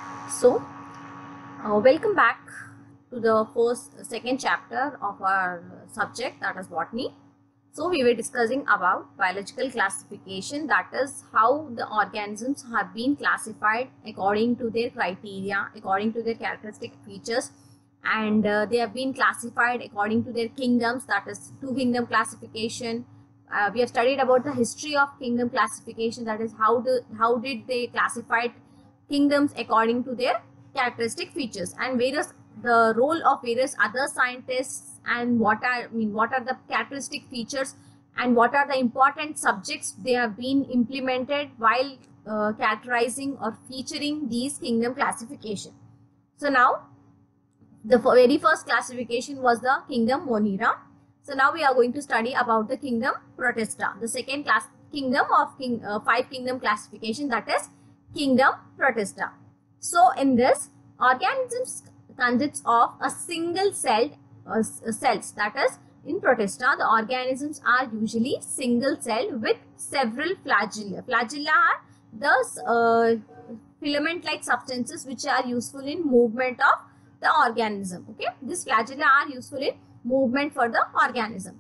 So, welcome back to the second chapter of our subject, that is botany. So, we were discussing about biological classification, that is how the organisms have been classified according to their criteria, according to their characteristic features, and they have been classified according to their kingdoms, that is two kingdom classification. We have studied about the history of kingdom classification, that is how did they classify kingdoms according to their characteristic features, and the role of various other scientists, and what are the characteristic features and what are the important subjects they have been implemented while characterizing or featuring these kingdom classification. So now the very first classification was the kingdom Monera. So now we are going to study about the kingdom Protista, the second kingdom of five kingdom classification, that is kingdom Protista. So in this, organisms consists of a single celled cells, that is in Protista the organisms are usually single celled with several flagella. Flagella are the filament like substances which are useful in movement of the organism. Okay, these flagella are useful in movement for the organism.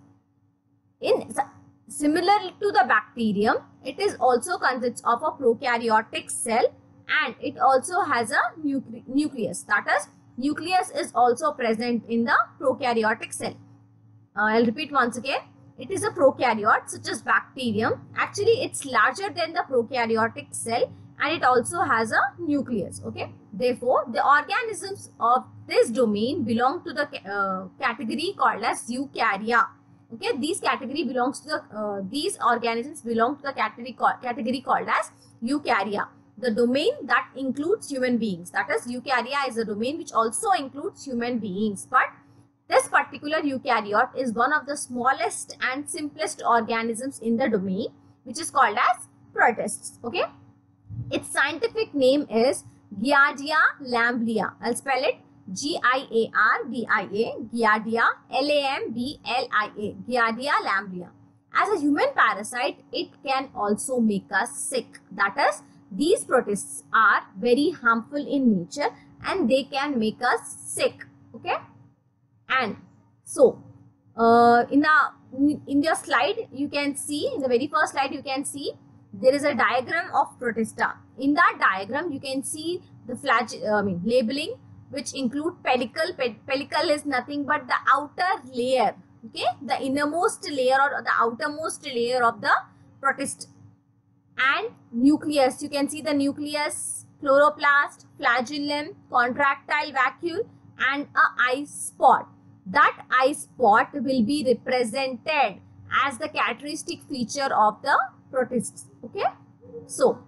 Similar to the bacterium, it is also consists of a prokaryotic cell, and it also has a nucleus. That is, nucleus is also present in the prokaryotic cell. I'll repeat once again. It is a prokaryote such as bacterium. Actually, it's larger than the prokaryotic cell, and it also has a nucleus. Okay. Therefore, the organisms of this domain belong to the category called as Eukarya. Okay, these organisms belong to the category called as Eukarya, the domain that includes human beings. That is, Eukarya is a domain which also includes human beings. But this particular eukaryote is one of the smallest and simplest organisms in the domain, which is called as protists. Okay, its scientific name is Giardia lamblia. I'll spell it Giardia, Giardia, Lamblia, Giardia lamblia. As a human parasite, it can also make us sick. That is, these protists are very harmful in nature and they can make us sick. Okay, and so in your slide you can see, in the very first slide you can see there is a diagram of Protista. In that diagram you can see the labeling, which include pellicle. Pellicle is nothing but the outer layer, okay, the innermost layer or the outermost layer of the protist. And nucleus, you can see the nucleus, chloroplast, flagellum, contractile vacuole, and a eye spot. That eye spot will be represented as the characteristic feature of the protists. Okay, so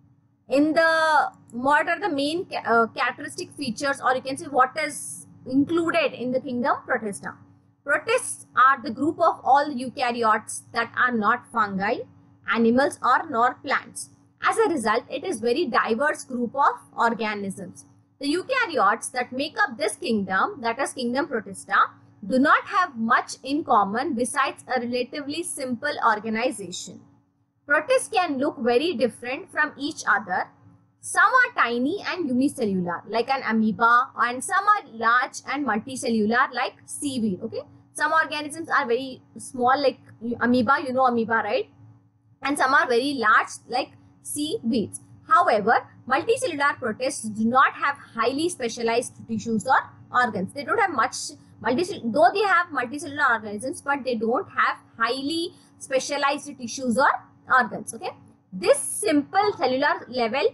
what are the main characteristic features, or you can say what is included in the kingdom Protista? Protists are the group of all eukaryotes that are not fungi, animals, or nor plants. As a result, it is very diverse group of organisms. The eukaryotes that make up this kingdom, that is kingdom Protista, do not have much in common besides a relatively simple organization. Protists can look very different from each other. Some are tiny and unicellular like an amoeba, and some are large and multicellular like seaweed. Okay, some organisms are very small like amoeba, you know amoeba, right? And some are very large like seaweeds. However, multicellular protists do not have highly specialized tissues or organs. They don't have much though they have multicellular organisms, but they don't have highly specialized tissues or organs. Okay, this simple cellular level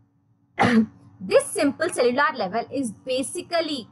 is basically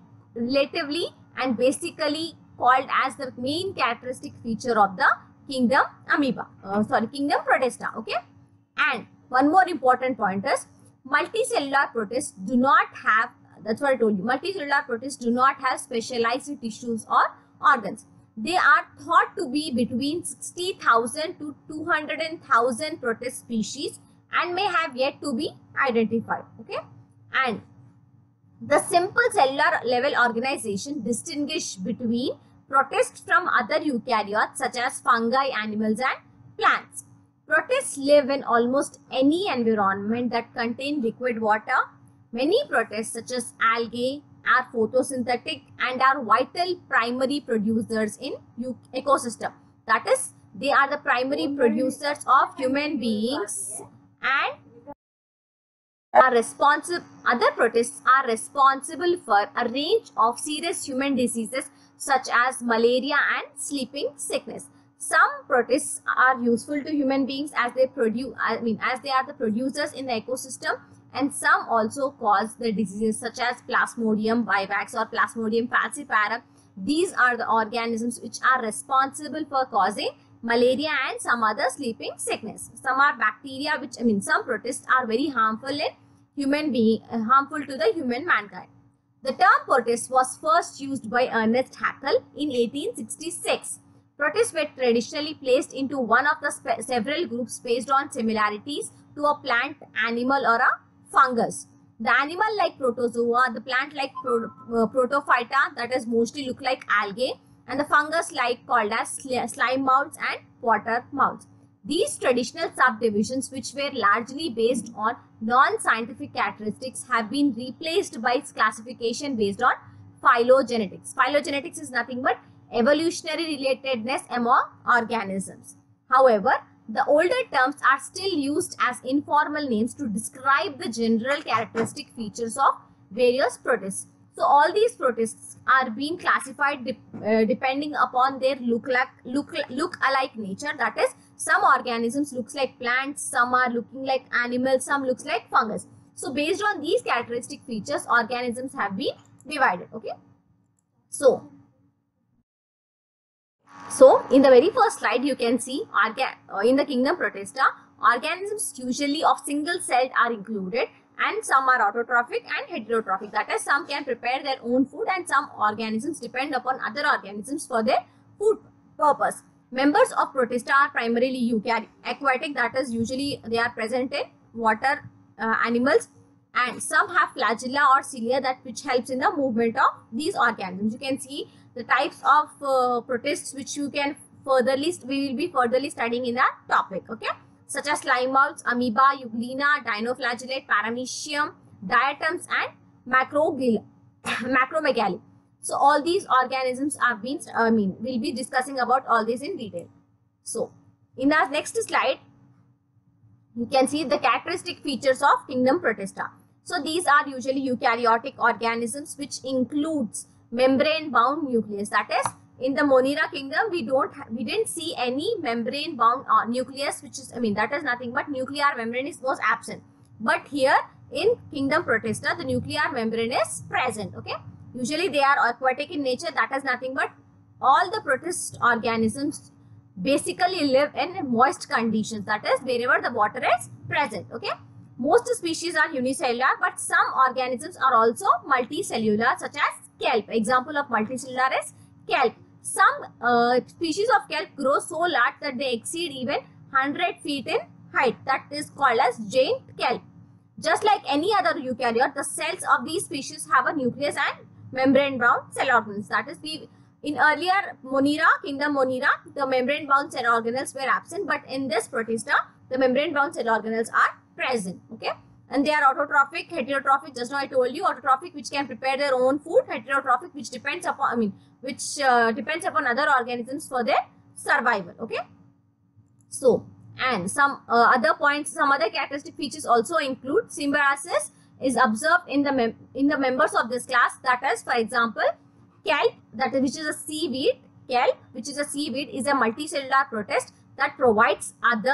called as the main characteristic feature of the kingdom kingdom Protista. Okay, and one more important point is multicellular protists do not have, that's what I told you, multicellular protists do not have specialized tissues or organs. They are thought to be between 60,000 to 200,000 protist species and may have yet to be identified. Okay, and the simple cellular level organization distinguish between protists from other eukaryotes such as fungi, animals, and plants. Protists live in almost any environment that contains liquid water, Many protists such as algae are photosynthetic and are vital primary producers in ecosystem. That is, they are the primary producers of human beings and are responsible. Other protists are responsible for a range of serious human diseases such as malaria and sleeping sickness. Some protists are useful to human beings as they produce, as they are the producers in the ecosystem, and some also cause the diseases such as Plasmodium vivax or Plasmodium falciparum. These are the organisms which are responsible for causing malaria and some other sleeping sickness. Some are bacteria, which some protists are very harmful in harmful to the human mankind. The term protist was first used by Ernest Haeckel in 1866. Protists were traditionally placed into one of the several groups based on similarities to a plant, animal, or a fungus. The animal like protozoa, the plant like protophyta, that is mostly look like algae, and the fungus like called as slime moths and water moths. These traditional subdivisions, which were largely based on non-scientific characteristics, have been replaced by classification based on phylogenetics. Phylogenetics is nothing but evolutionary relatedness among organisms. However, the older terms are still used as informal names to describe the general characteristic features of various protists. So all these protists are being classified depending upon their look-alike nature. That is, some organisms looks like plants, some are looking like animals, some looks like fungus. So based on these characteristic features, organisms have been divided. Okay. So in the very first slide, you can see in the kingdom Protista, organisms usually of single celled are included, and some are autotrophic and heterotrophic. That is, some can prepare their own food and some organisms depend upon other organisms for their food purpose. Members of Protista are primarily aquatic, that is, usually they are present in water animals, and some have flagella or cilia that which helps in the movement of these organisms. You can see the types of protists which we will be furtherly studying in that topic. Okay, such as slime moths, amoeba, euglena, dinoflagellate, paramecium, diatoms, and macromegaly. So all these organisms are we'll be discussing about all these in detail. So in our next slide, you can see the characteristic features of kingdom Protista. So these are usually eukaryotic organisms, which includes membrane-bound nucleus. That is, in the Monera kingdom, we didn't see any membrane-bound nucleus, which is that is nothing but nuclear membrane was absent. But here in kingdom Protista, the nuclear membrane is present. Okay, usually they are aquatic in nature. That is nothing but all the protist organisms basically live in moist conditions. That is, wherever the water is present. Okay. Most species are unicellular, but some organisms are also multicellular, such as kelp. Example of multicellular is kelp. Some species of kelp grow so large that they exceed even 100 feet in height. That is called as giant kelp. Just like any other eukaryote, the cells of these species have a nucleus and membrane-bound cell organelles. That is, in earlier Monera, kingdom Monera, the membrane-bound cell organelles were absent, but in this Protista, the membrane-bound cell organelles are present. Okay, and they are autotrophic, heterotrophic. Just now I told you, autotrophic, which can prepare their own food; heterotrophic, which depends upon depends upon other organisms for their survival. Okay, so and some other points, some other characteristic features also include symbiosis is observed in the members of this class. That is, for example, kelp, which is a seaweed. Kelp, which is a seaweed, is a multicellular protist that provides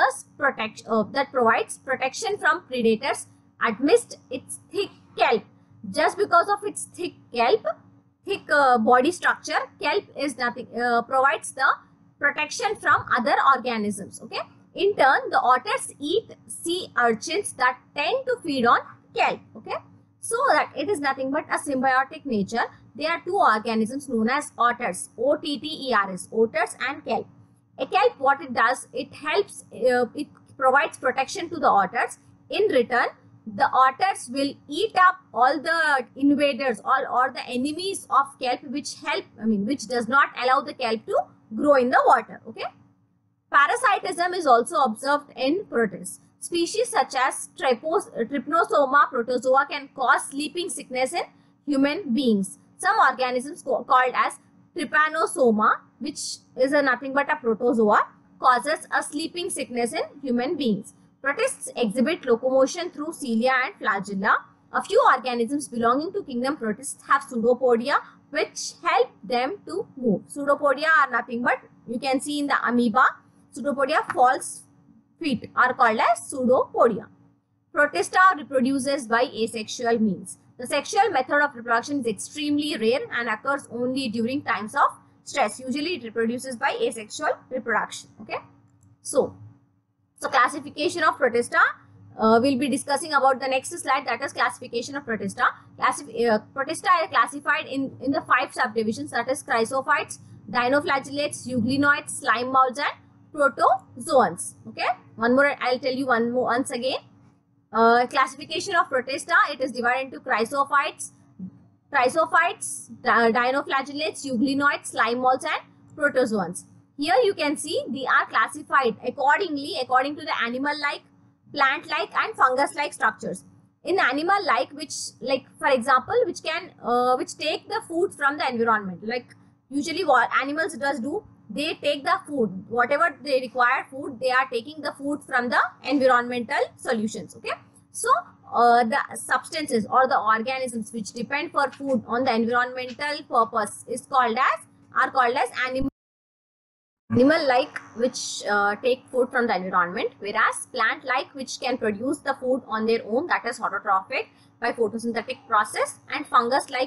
protection from predators amidst its thick kelp. Just because of its thick body structure, kelp is nothing provides the protection from other organisms. Okay. In turn, the otters eat sea urchins that tend to feed on kelp. Okay. So that it is nothing but a symbiotic nature. There are two organisms known as otters, OTTERS, otters and kelp. A kelp, what it does, it helps, it provides protection to the otters. In return, the otters will eat up all the invaders, or the enemies of kelp, which does not allow the kelp to grow in the water. Okay. Parasitism is also observed in protists. Species such as Trypanosoma protozoa can cause sleeping sickness in human beings. Some organisms called as Trypanosoma, which is nothing but a protozoa, causes a sleeping sickness in human beings. Protists exhibit locomotion through cilia and flagella. A few organisms belonging to kingdom protists have pseudopodia, which help them to move. Pseudopodia are nothing but, you can see in the amoeba, pseudopodia false feet are called as pseudopodia. Protista reproduces by asexual means. The sexual method of reproduction is extremely rare and occurs only during times of stress. Usually it reproduces by asexual reproduction. Okay. So classification of Protista. We'll be discussing about the next slide, that is classification of Protista. Protista are classified in the 5 subdivisions, that is chrysophytes, dinoflagellates, euglenoids, slime moulds and protozoans. Okay. One more, I'll tell you once again. Classification of Protista, it is divided into chrysophytes, dinoflagellates, euglenoids, slime moulds and protozoans. Here you can see they are classified according to the animal-like, plant-like and fungus-like structures. In animal-like, which for example, which take the food from the environment. Like usually what animals do, they take the food, whatever they require food, they are taking the food from the environmental solutions. Okay. So the substances or the organisms which depend for food on the environmental purpose are called as animal-like, which take food from the environment, whereas plant-like, which can produce the food on their own, that is autotrophic by photosynthetic process, and fungus-like,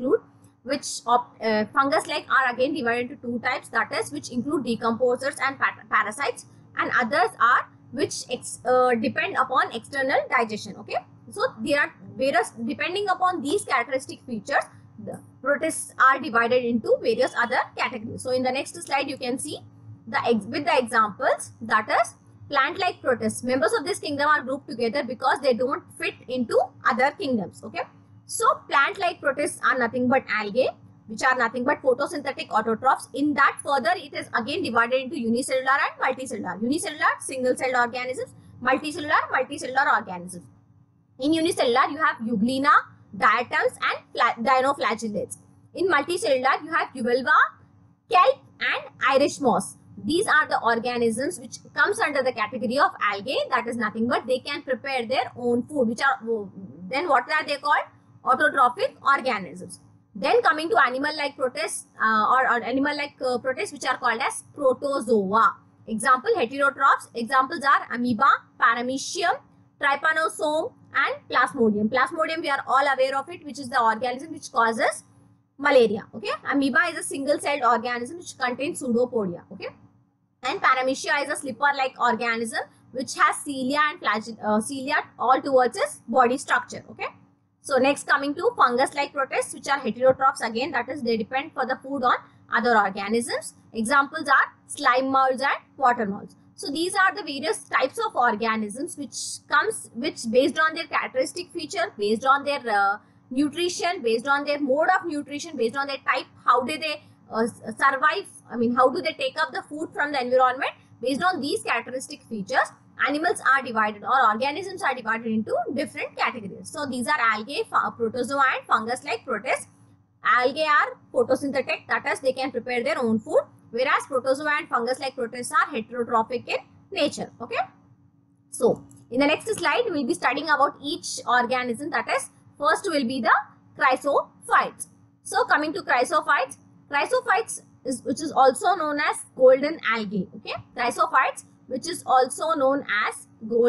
fungus-like are again divided into 2 types, that is which include decomposers and parasites, and others are which depend upon external digestion. Okay, so there are various, depending upon these characteristic features, the protists are divided into various other categories. So in the next slide you can see with the examples, that is plant-like protists. Members of this kingdom are grouped together because they don't fit into other kingdoms. Okay, so plant-like protists are nothing but algae, which are nothing but photosynthetic autotrophs. In that further it is again divided into unicellular and multicellular. Unicellular, single-celled organisms, multicellular organisms. In unicellular you have euglena, diatoms and dinoflagellates. In multicellular you have Euvolva, kelp and Irish moss. These are the organisms which comes under the category of algae, that is nothing but they can prepare their own food, which are, then what are they called? Autotrophic organisms. Then coming to animal-like protists or animal-like protists, which are called as protozoa. Example, heterotrophs. Examples are amoeba, paramecium, trypanosome and plasmodium. Plasmodium, we are all aware of it, which is the organism which causes malaria. Okay, amoeba is a single-celled organism which contains pseudopodia. Okay, and paramecia is a slipper-like organism which has cilia and cilia all towards its body structure. Okay, so next coming to fungus-like protists, which are heterotrophs again, that is they depend for the food on other organisms. Examples are slime molds and water molds. So these are the various types of organisms which based on their characteristic feature, based on their nutrition, based on their mode of nutrition, based on their type, how do they survive, I mean how do they take up the food from the environment, based on these characteristic features, animals are divided or organisms are divided into different categories. So these are algae, protozoa and fungus-like protists. Algae are photosynthetic, that is they can prepare their own food, whereas protozoa and fungus-like protists are heterotrophic in nature. Okay, so in the next slide we will be studying about each organism, that is first will be the chrysophytes. So coming to chrysophytes, which is also known as golden algae. Okay, chrysophytes, which is also known as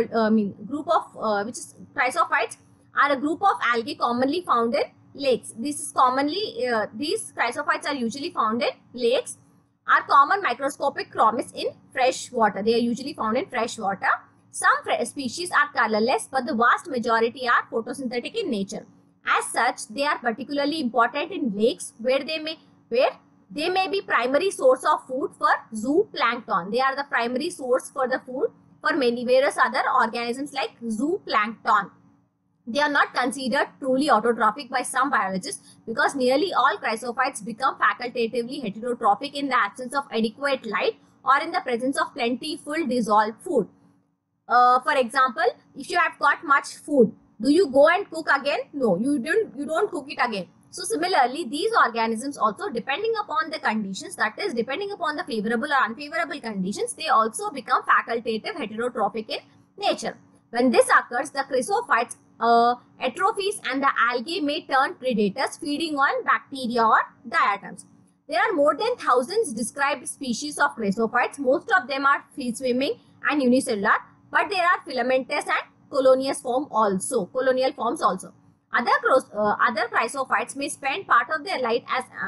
chrysophytes are a group of algae commonly found in lakes. These chrysophytes are usually found in lakes, are common microscopic chromis in fresh water. They are usually found in fresh water. Some species are colorless, but the vast majority are photosynthetic in nature. As such, they are particularly important in lakes where they may be primary source of food for zooplankton. They are the primary source for the food for many various other organisms like zooplankton. They are not considered truly autotrophic by some biologists because nearly all chrysophytes become facultatively heterotrophic in the absence of adequate light or in the presence of plentiful dissolved food. For example, if you have got much food, do you go and cook again? No, you don't cook it again. So similarly, these organisms also, depending upon the conditions, that is depending upon the favorable or unfavorable conditions, they also become facultative heterotrophic in nature. When this occurs, the chrysophytes atrophies and the algae may turn predators, feeding on bacteria or diatoms. There are more than thousands described species of chrysophytes. Most of them are free swimming and unicellular, but there are filamentous and colonial forms also. Other chrysophytes may spend part of their life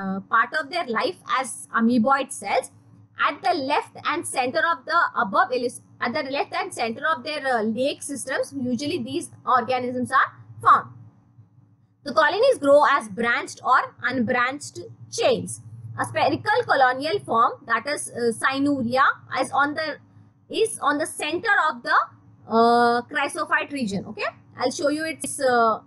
as amoeboid cells. At the left and center of their lake systems, usually these organisms are found. The colonies grow as branched or unbranched chains. A spherical colonial form, that is Cyanuria, is on the center of the chrysophyte region. Okay, I'll show you its.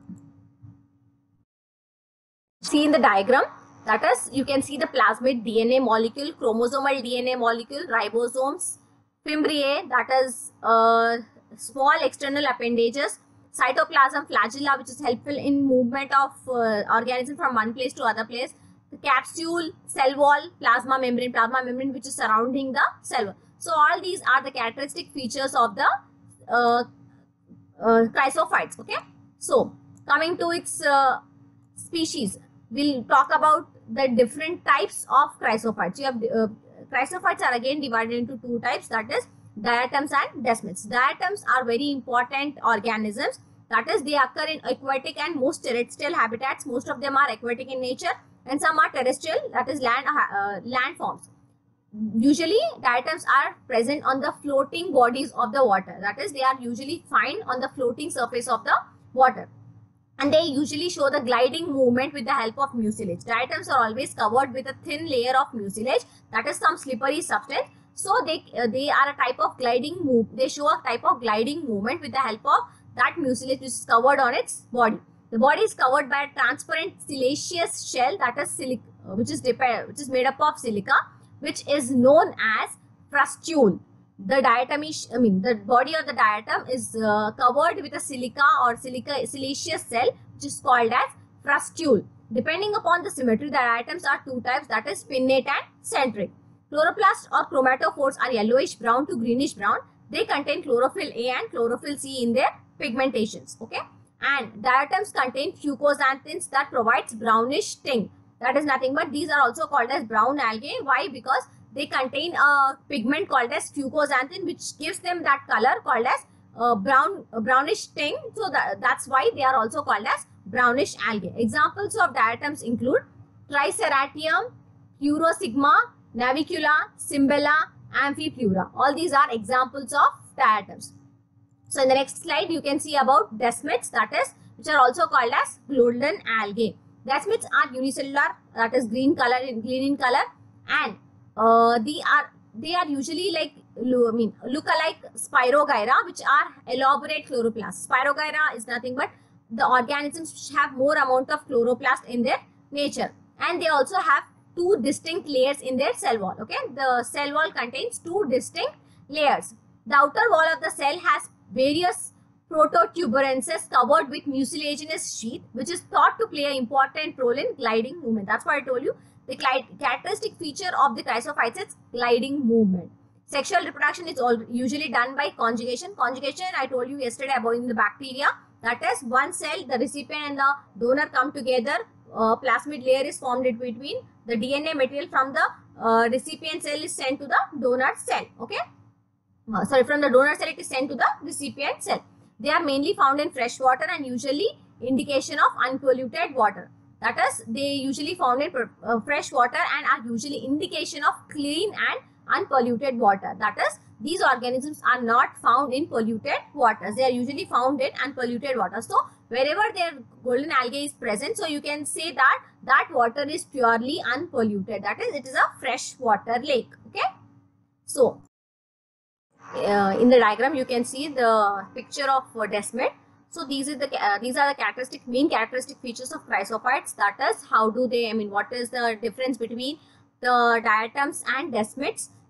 See in the diagram, that is, you can see the plasmid DNA molecule, chromosomal DNA molecule, ribosomes, fimbriae, that is small external appendages, cytoplasm, flagella, which is helpful in movement of organism from one place to other place, the capsule, cell wall, plasma membrane which is surrounding the cell wall. So all these are the characteristic features of the chrysophytes. Okay, so coming to its species, we'll talk about the different types of chrysophytes. You have chrysophytes are again divided into two types, that is diatoms and desmids. Diatoms are very important organisms, that is they occur in aquatic and most terrestrial habitats. Most of them are aquatic in nature and some are terrestrial, that is land forms. Usually diatoms are present on the floating bodies of the water, that is they are usually found on the floating surface of the water. And they usually show the gliding movement with the help of mucilage. Diatoms are always covered with a thin layer of mucilage, that is some slippery substance. So they are a type of gliding move. They show a type of gliding movement with the help of that mucilage which is covered on its body. The body is covered by a transparent siliceous shell, that is which is made up of silica, which is known as frustule. The body of the diatom is covered with a silica or siliceous cell, which is called as frustule. Depending upon the symmetry, the diatoms are two types, that is pinnate and centric. Chloroplasts or chromatophores are yellowish brown to greenish brown. They contain chlorophyll A and chlorophyll C in their pigmentations. Okay, and diatoms contain fucoxanthins that provides brownish tint. That is nothing but these are also called as brown algae. Why? Because they contain a pigment called as fucoxanthin, which gives them that color called as brownish tint. So that's why they are also called as brownish algae. Examples of diatoms include Triceratium, Pleurosigma, Navicula, Cimbella, Amphipleura. All these are examples of diatoms. So in the next slide, you can see about desmids, that is, which are also called as golden algae. Desmids are unicellular, that is green in color, and they are usually look alike Spirogyra, which are elaborate chloroplasts. Spirogyra is nothing but the organisms which have more amount of chloroplast in their nature, and they also have two distinct layers in their cell wall. Okay, the cell wall contains two distinct layers. The outer wall of the cell has various prototuberances covered with mucilaginous sheath, which is thought to play an important role in gliding movement. That's why I told you the characteristic feature of the chrysophytes is gliding movement. Sexual reproduction is usually done by conjugation. Conjugation, I told you yesterday about in the bacteria. That is, one cell, the recipient and the donor come together. Plasmid layer is formed in between. The DNA material from the recipient cell is sent to the donor cell. Okay, from the donor cell it is sent to the recipient cell. They are mainly found in fresh water and usually indication of unpolluted water. That is, they usually found in fresh water and are usually indication of clean and unpolluted water. That is, these organisms are not found in polluted waters. They are usually found in unpolluted water. So wherever their golden algae is present, so you can say that that water is purely unpolluted. That is, it is a fresh water lake. Okay. So in the diagram you can see the picture of desmid. So these are the main characteristic features of chrysophytes. That is, how do they, what is the difference between the diatoms and desmids?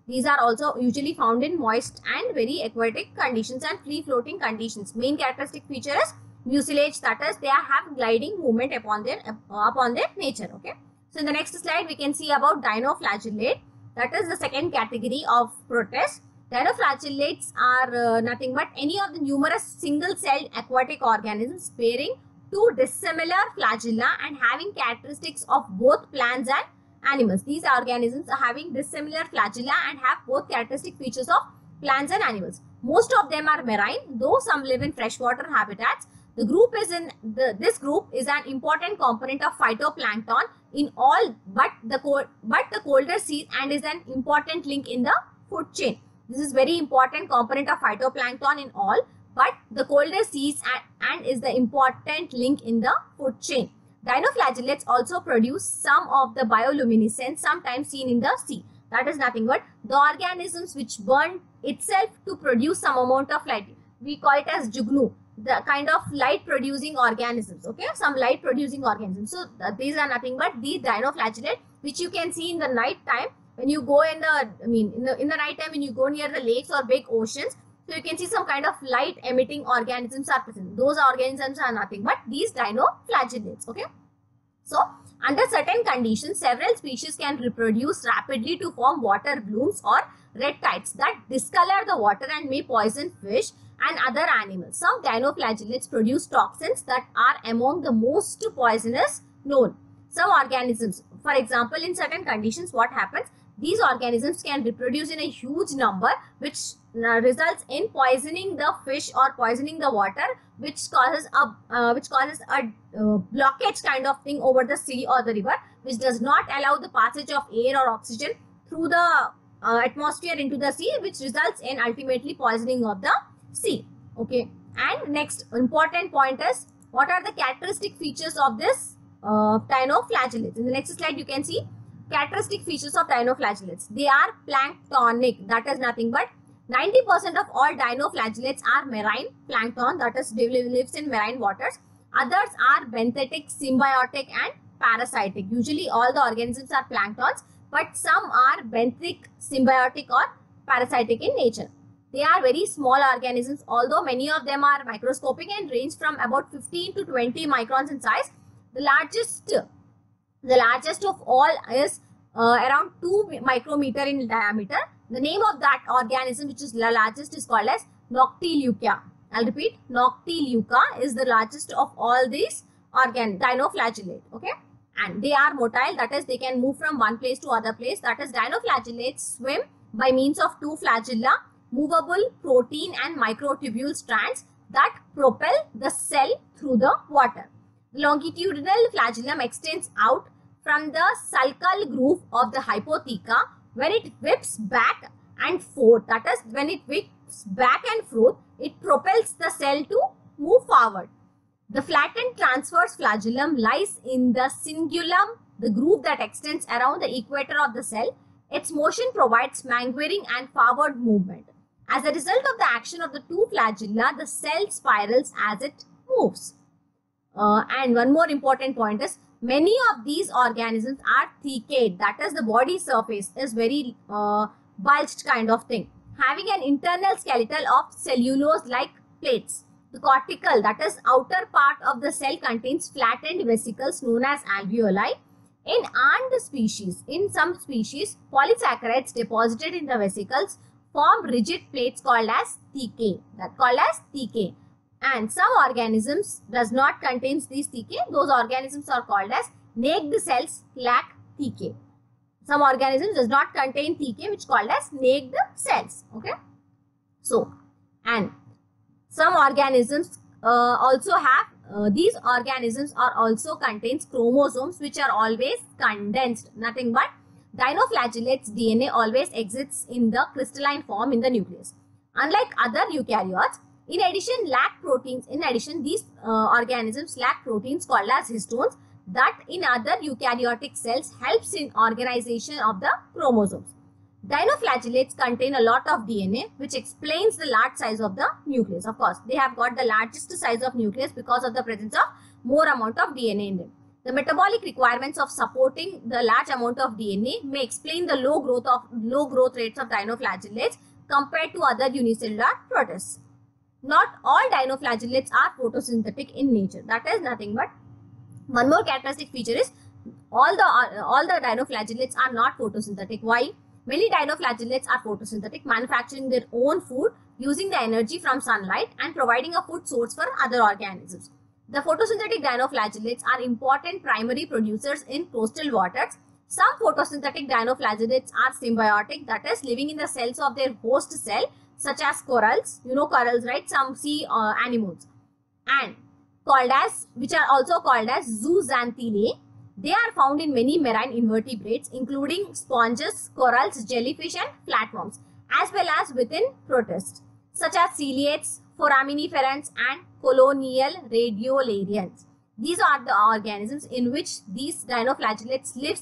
These are also usually found in moist and very aquatic conditions and free floating conditions. Main characteristic feature is mucilage, that is they have gliding movement upon their nature. Okay. So in the next slide we can see about dinoflagellate, that is the second category of protist. Dinoflagellates are nothing but any of the numerous single-celled aquatic organisms bearing two dissimilar flagella and having characteristics of both plants and animals. These organisms are having dissimilar flagella and have both characteristic features of plants and animals. Most of them are marine, though some live in freshwater habitats. The group is this group is an important component of phytoplankton in all but the colder seas and is an important link in the food chain. This is very important component of phytoplankton in all but the colder seas and is the important link in the food chain. Dinoflagellates also produce some of the bioluminescence sometimes seen in the sea. That is nothing but the organisms which burn itself to produce some amount of light. We call it as jugnu, the kind of light producing organisms. Okay, some light producing organisms. So these are nothing but these dinoflagellates which you can see in the night time when you go in the night time when you go near the lakes or big oceans. So you can see some kind of light emitting organisms are present. Those organisms are nothing but these dinoflagellates. Okay. So under certain conditions, several species can reproduce rapidly to form water blooms or red tides that discolor the water and may poison fish and other animals. Some dinoflagellates produce toxins that are among the most poisonous known. Some organisms, for example, in certain conditions, what happens? These organisms can reproduce in a huge number, which results in poisoning the fish or poisoning the water, which causes a blockage kind of thing over the sea or the river, which does not allow the passage of air or oxygen through the atmosphere into the sea, which results in ultimately poisoning of the sea. Okay. And next important point is what are the characteristic features of this dinoflagellates. In the next slide you can see characteristic features of dinoflagellates. They are planktonic, that is nothing but 90% of all dinoflagellates are marine plankton, that is lives in marine waters. Others are benthetic, symbiotic and parasitic. Usually all the organisms are planktons, but some are benthic, symbiotic or parasitic in nature. They are very small organisms, although many of them are microscopic and range from about 15 to 20 microns in size. The largest of all is around 2 micrometer in diameter. The name of that organism which is the largest is called as Noctiluca. I'll repeat, Noctiluca is the largest of all these dinoflagellate. Okay, and they are motile, that is they can move from one place to other place. That is dinoflagellates swim by means of two flagella, movable protein and microtubule strands that propel the cell through the water. The longitudinal flagellum extends out from the sulcal groove of the hypotheca. When it whips back and forth, that is when it whips back and forth, it propels the cell to move forward. The flattened transverse flagellum lies in the cingulum, the groove that extends around the equator of the cell. Its motion provides maneuvering and forward movement. As a result of the action of the two flagella, the cell spirals as it moves. And one more important point is many of these organisms are thecate, that is the body surface is very bulged kind of thing, having an internal skeletal of cellulose-like plates. The cortical, that is outer part of the cell, contains flattened vesicles known as alveoli. In some species, polysaccharides deposited in the vesicles form rigid plates called as thecae. And some organisms does not contain these thecae. Those organisms are called as naked cells lack thecae. Some organisms does not contain thecae, which called as naked cells. Okay. So, and some organisms also have these organisms are also contains chromosomes which are always condensed. Nothing but dinoflagellates DNA always exists in the crystalline form in the nucleus. Unlike other eukaryotes, in addition, these organisms lack proteins called as histones that in other eukaryotic cells helps in organization of the chromosomes. Dinoflagellates contain a lot of DNA, which explains the large size of the nucleus. Of course, they have got the largest size of nucleus because of the presence of more amount of DNA in them. The metabolic requirements of supporting the large amount of DNA may explain the low growth rates of dinoflagellates compared to other unicellular protists. Not all dinoflagellates are photosynthetic in nature. That is nothing but one more characteristic feature is all the dinoflagellates are not photosynthetic. Why? Many dinoflagellates are photosynthetic, manufacturing their own food using the energy from sunlight and providing a food source for other organisms. The photosynthetic dinoflagellates are important primary producers in coastal waters. Some photosynthetic dinoflagellates are symbiotic, that is living in the cells of their host cell, such as corals. You know corals, right? Some sea animals, and which are also called as zooxanthellae. They are found in many marine invertebrates, including sponges, corals, jellyfish, and flatworms, as well as within protists, such as ciliates, foraminiferans, and colonial radiolarians. These are the organisms in which these dinoflagellates lives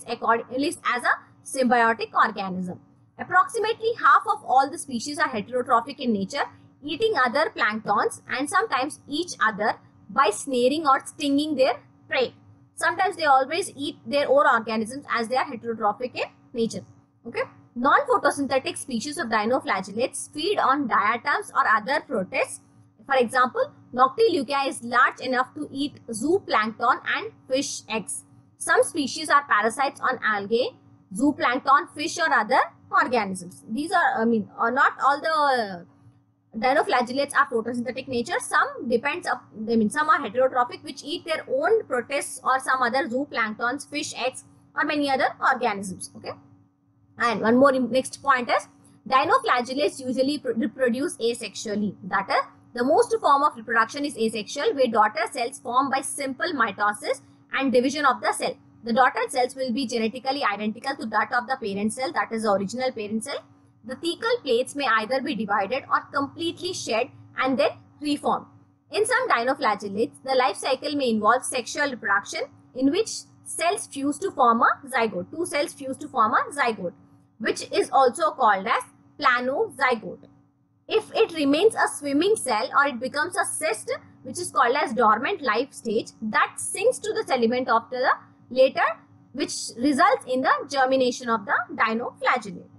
as a symbiotic organism. Approximately half of all the species are heterotrophic in nature, eating other planktons and sometimes each other by snaring or stinging their prey. Sometimes they always eat their own organisms as they are heterotrophic in nature. Okay. Non-photosynthetic species of dinoflagellates feed on diatoms or other protists. For example, Noctiluca is large enough to eat zooplankton and fish eggs. Some species are parasites on algae, zooplankton, fish, or other organisms. These are, not all the dinoflagellates are photosynthetic nature. Some some are heterotrophic, which eat their own protists or some other zooplanktons, fish eggs, or many other organisms. Okay. And one more next point is dinoflagellates usually reproduce asexually. That is, the most form of reproduction is asexual, where daughter cells form by simple mitosis and division of the cell. The daughter cells will be genetically identical to that of the parent cell, that is the original parent cell. The thecal plates may either be divided or completely shed and then reformed. In some dinoflagellates, the life cycle may involve sexual reproduction, in which cells fuse to form a zygote. Two cells fuse to form a zygote, which is also called as planozygote. If it remains a swimming cell or it becomes a cyst, which is called as dormant life stage, that sinks to the sediment of the later, which results in the germination of the dinoflagellate.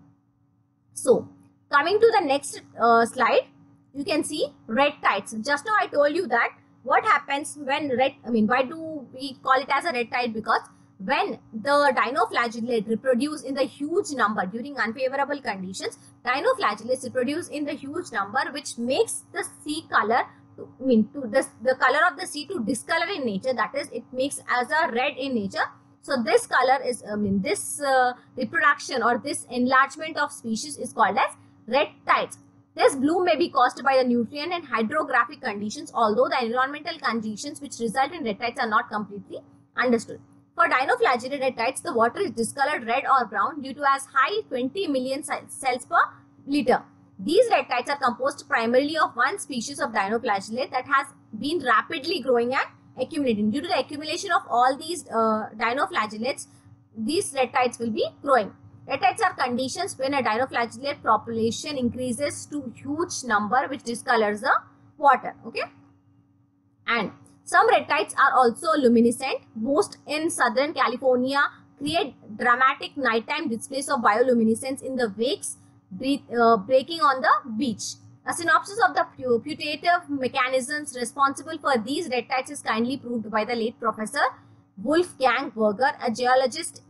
So, coming to the next slide, you can see red tides. Just now I told you that what happens when why do we call it as a red tide? Because when the dinoflagellate reproduce in the huge number during unfavorable conditions, dinoflagellates reproduce in the huge number, which makes the sea color the color of the sea to discolor in nature. That is, it makes as a red in nature. So this color is this reproduction or this enlargement of species is called as red tides. This bloom may be caused by the nutrient and hydrographic conditions, although the environmental conditions which result in red tides are not completely understood. For dinoflagellate red tides, the water is discolored red or brown due to as high 20 million cells per liter. These red tides are composed primarily of one species of dinoflagellate that has been rapidly growing and accumulating. Due to the accumulation of all these dinoflagellates, these red tides will be growing. Red tides are conditions when a dinoflagellate population increases to huge number, which discolors the water. Okay, and some red tides are also luminescent. Most in Southern California create dramatic nighttime displays of bioluminescence in the wakes breaking on the beach. A synopsis of the putative mechanisms responsible for these red tides is kindly proved by the late Professor Wolfgang Berger, a geologist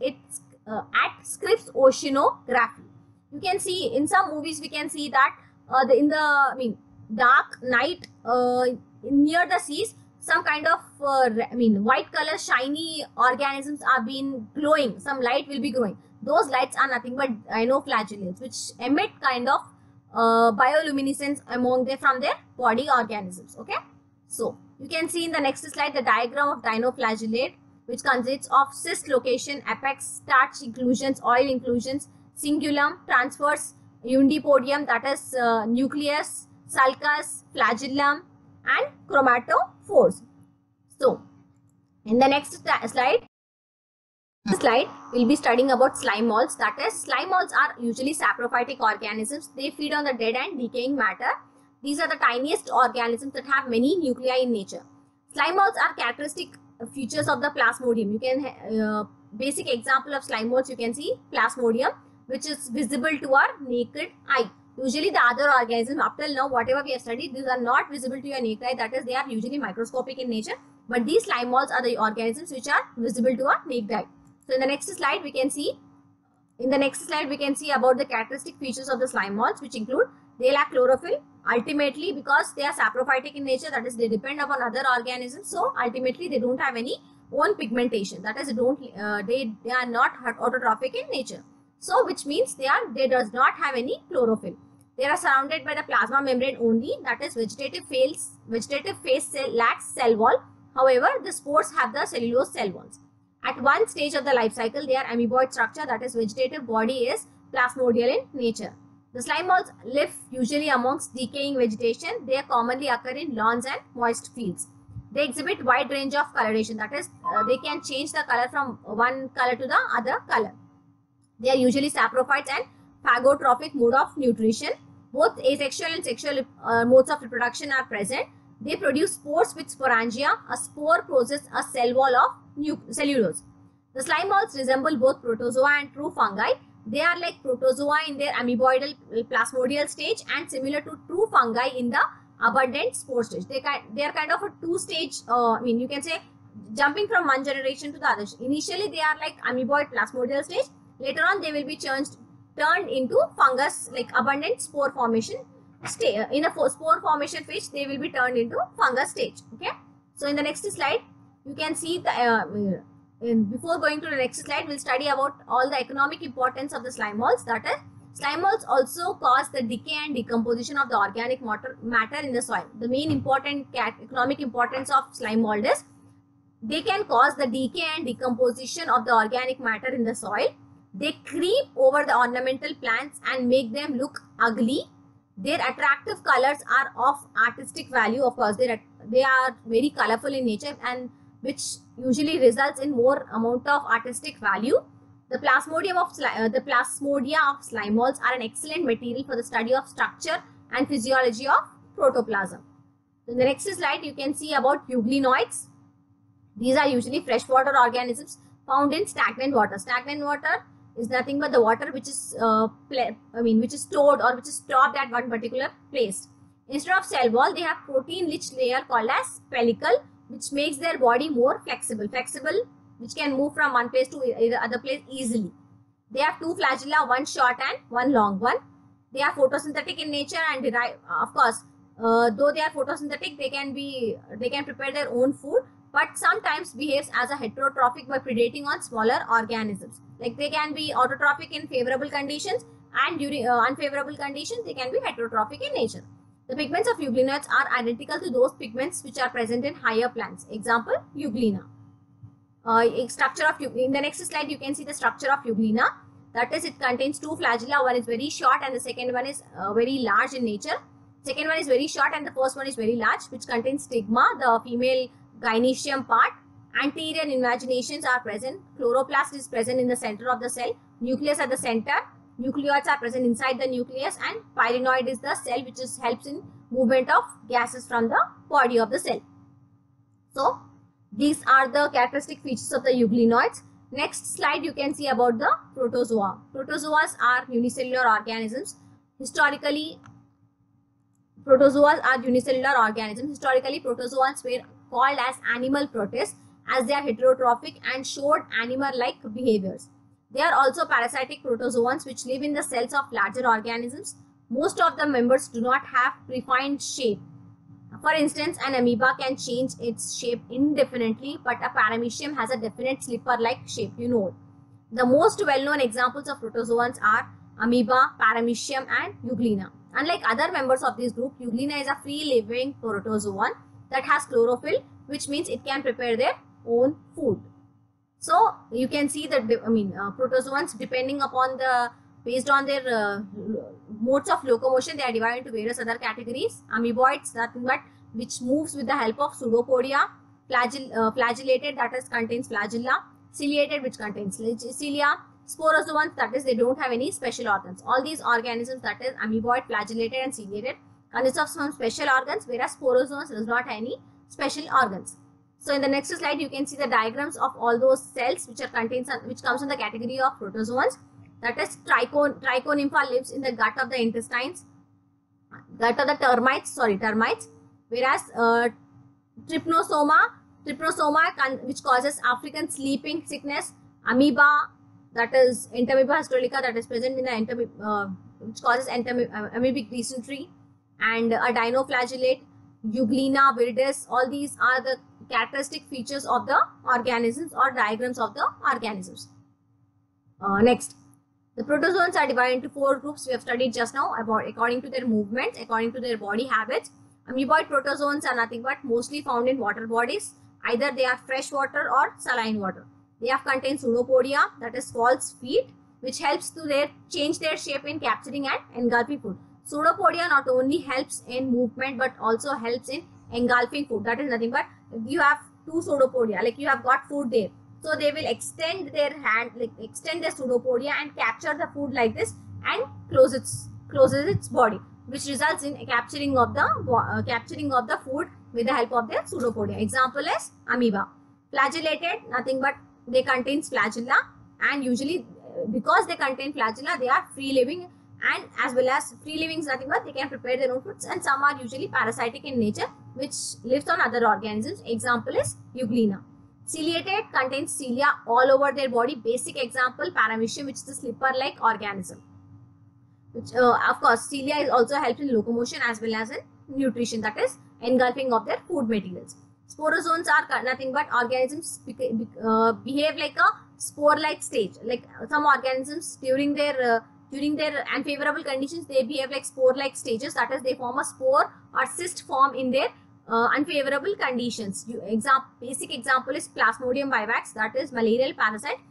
at Scripps Oceanography. You can see in some movies we can see that dark night near the seas, some kind of white color shiny organisms are being glowing. Some light will be glowing. Those lights are nothing but dinoflagellates, which emit kind of bioluminescence from their body organisms. Okay, so you can see in the next slide the diagram of dinoflagellate, which consists of cyst location, apex, starch inclusions, oil inclusions, cingulum, transverse, undipodium, that is nucleus, sulcus, flagellum, and chromatophores. So, in the next slide, we'll be studying about slime molds. That is, slime molds are usually saprophytic organisms. They feed on the dead and decaying matter. These are the tiniest organisms that have many nuclei in nature. Slime molds are characteristic features of the Plasmodium. You can basic example of slime molds, you can see Plasmodium, which is visible to our naked eye. Usually the other organisms up till now, whatever we have studied, these are not visible to your naked eye. That is, they are usually microscopic in nature. But these slime molds are the organisms which are visible to our naked eye. So in the next slide, we can see about the characteristic features of the slime molds, which include they lack chlorophyll. Ultimately, because they are saprophytic in nature, that is, they depend upon other organisms. So ultimately, they don't have any own pigmentation. That is, they are not autotrophic in nature. So which means they does not have any chlorophyll. They are surrounded by the plasma membrane only. That is, vegetative phase cell lacks cell wall. However, the spores have the cellulose cell walls. At one stage of the life cycle, they are amoeboid structure. That is, vegetative body is plasmodial in nature. The slime molds live usually amongst decaying vegetation. They commonly occur in lawns and moist fields. They exhibit wide range of coloration. That is, they can change the color from one color to the other color. They are usually saprophytes and phagotrophic mode of nutrition. Both asexual and sexual modes of reproduction are present. They produce spores with sporangia. A spore possesses a cell wall of cellulose. The slime molds resemble both protozoa and true fungi. They are like protozoa in their amoeboidal plasmodial stage and similar to true fungi in the abundant spore stage. They are kind of a two-stage, you can say, jumping from one generation to the other. Initially, they are like amoeboid plasmodial stage. Later on, they will be turned into fungus, like abundant spore formation stage. In a spore formation phase, they will be turned into fungus stage. Okay. So in the next slide, you can see the before going to the next slide, we'll study about all the economic importance of the slime molds. That is, slime molds also cause the decay and decomposition of the organic matter in the soil. The main important economic importance of slime mold is they can cause the decay and decomposition of the organic matter in the soil. They creep over the ornamental plants and make them look ugly. Their attractive colors are of artistic value. Of course, they are very colorful in nature, and which usually results in more amount of artistic value. The plasmodia of slime molds are an excellent material for the study of structure and physiology of protoplasm. In the next slide, you can see about euglenoids. These are usually freshwater organisms found in stagnant water. Stagnant water is nothing but the water which is which is stored or which is stopped at one particular place. Instead of cell wall, they have protein-rich layer called as pellicle, which makes their body more flexible, which can move from one place to the other place easily. They have two flagella, one short and one long one. They are photosynthetic in nature and derive, of course, though they are photosynthetic, they can prepare their own food, but sometimes behaves as a heterotrophic by predating on smaller organisms. Like they can be autotrophic in favorable conditions, and during unfavorable conditions, they can be heterotrophic in nature. The pigments of euglenoids are identical to those pigments which are present in higher plants. Example, euglena. In the next slide, you can see the structure of euglena. That is, it contains two flagella. One is very short and the second one is very large in nature. Second one is very short and the first one is very large, which contains stigma, the female gynoecium part. Anterior invaginations are present. Chloroplast is present in the center of the cell. Nucleus at the center. Nucleoids are present inside the nucleus, and pyrenoid is the cell which helps in movement of gases from the body of the cell. So these are the characteristic features of the euglenoids. Next slide, you can see about the protozoa. Protozoas are unicellular organisms. Historically, protozoas are unicellular organisms. Historically, protozoans were called as animal protists as they are heterotrophic and showed animal-like behaviors. They are also parasitic protozoans which live in the cells of larger organisms. Most of the members do not have predefined shape. For instance, an amoeba can change its shape indefinitely, but a paramecium has a definite slipper-like shape, you know. The most well-known examples of protozoans are amoeba, paramecium, and euglena. Unlike other members of this group, euglena is a free-living protozoan that has chlorophyll, which means it can prepare their own food. So you can see that protozoans, depending upon based on their modes of locomotion, they are divided into various other categories. Amoeboids, nothing but which moves with the help of pseudopodia. Flagellated, that is contains flagella. Ciliated, which contains cilia. Sporozoans, that is they don't have any special organs. All these organisms, that is amoeboid, flagellated and ciliated, consist of some special organs, whereas sporozoans does not have any special organs. So in the next slide, you can see the diagrams of all those cells which comes in the category of protozoans. That is, Trichonympha lives in the gut of the intestines, gut of the termites, whereas Trypanosoma, which causes African sleeping sickness, amoeba, that is Entamoeba histolytica, that is present in the which causes amoebic dysentery, and a dinoflagellate, Euglena viridis. All these are the characteristic features of the organisms or diagrams of the organisms. Next, the protozoans are divided into 4 groups we have studied just now about according to their movements, according to their body habits. Amoeboid protozoans are nothing but mostly found in water bodies. Either they are fresh water or saline water. They have contained pseudopodia, that is false feet, which helps to change their shape in capturing and engulfing food. Pseudopodia not only helps in movement but also helps in engulfing food. That is nothing but you have 2 pseudopodia, like you have got food there. So they will extend their hand, like extend their pseudopodia and capture the food like this and closes its body, which results in capturing of the food with the help of their pseudopodia. Example is amoeba. Flagellated, nothing but they contain flagella, and usually because they contain flagella, they are free living, and as well as free living is nothing but they can prepare their own foods, and some are usually parasitic in nature which lives on other organisms. Example is Euglena. Ciliated, contains cilia all over their body. Basic example, Paramecium, which is a slipper-like organism. Which, of course, cilia is also helps in locomotion as well as in nutrition, that is engulfing of their food materials. Sporozoans are nothing but organisms behave like a spore-like stage. Like some organisms during their unfavorable conditions, they behave like spore-like stages. That is, they form a spore or cyst form in their unfavorable conditions. Basic example is Plasmodium vivax, that is malarial parasite.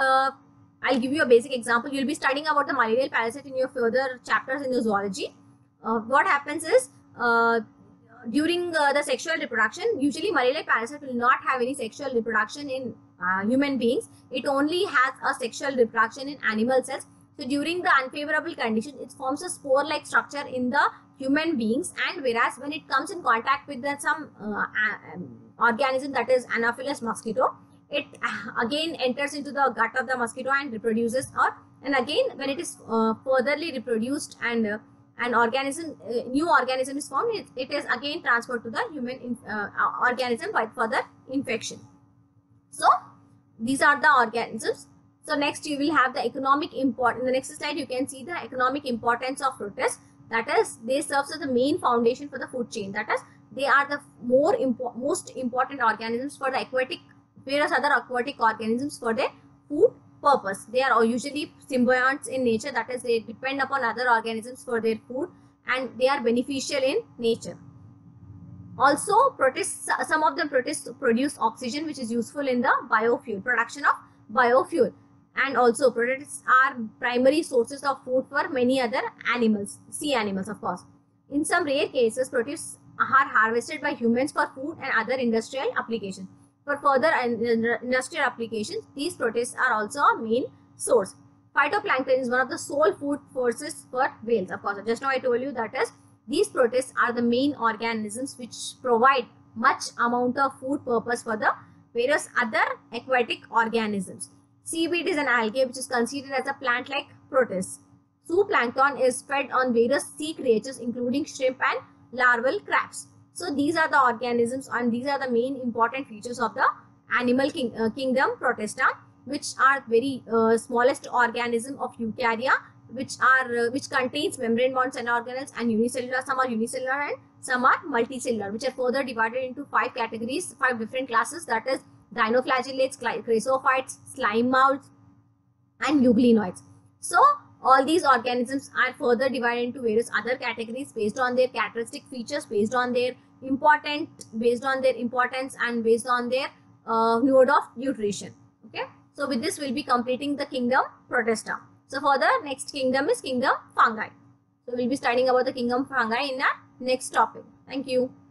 I'll give you a basic example. You'll be studying about the malarial parasite in your further chapters in your zoology. What happens is, during the sexual reproduction, usually malarial parasite will not have any sexual reproduction in human beings. It only has a sexual reproduction in animal cells. So during the unfavorable condition, it forms a spore-like structure in the human beings, and whereas when it comes in contact with some organism, that is Anopheles mosquito, it again enters into the gut of the mosquito and reproduces, and again when it is furtherly reproduced and new organism is formed, it is again transferred to the human organism by further infection. So these are the organisms. So next you will have the economic importance. In the next slide you can see the economic importance of protists. That is, they serve as the main foundation for the food chain. That is, they are the most important organisms for the aquatic, whereas other aquatic organisms for their food purpose. They are usually symbionts in nature. That is, they depend upon other organisms for their food, and they are beneficial in nature. Also, protists, some of them protists produce oxygen, which is useful in the biofuel, production of biofuel. And also, protists are primary sources of food for many other animals, sea animals of course. In some rare cases, protists are harvested by humans for food and other industrial applications. For further industrial applications, these protists are also a main source. Phytoplankton is one of the sole food sources for whales. Of course, just now I told you that is, these protists are the main organisms which provide much amount of food purpose for the various other aquatic organisms. Seaweed is an algae which is considered as a plant-like protist. Zooplankton is fed on various sea creatures including shrimp and larval crabs. So these are the organisms, and these are the main important features of the animal kingdom Protista, which are very smallest organism of eukarya, which contains membrane bound cell organelles and unicellular. Some are unicellular and some are multicellular, which are further divided into 5 categories, 5 different classes, that is dinoflagellates, chrysophytes, slime moulds, and euglenoids. So all these organisms are further divided into various other categories based on their characteristic features, based on their importance, and based on their mode of nutrition. Okay. So with this, we'll be completing the kingdom Protista. So further, next kingdom is kingdom fungi. So we'll be studying about the kingdom fungi in our next topic. Thank you.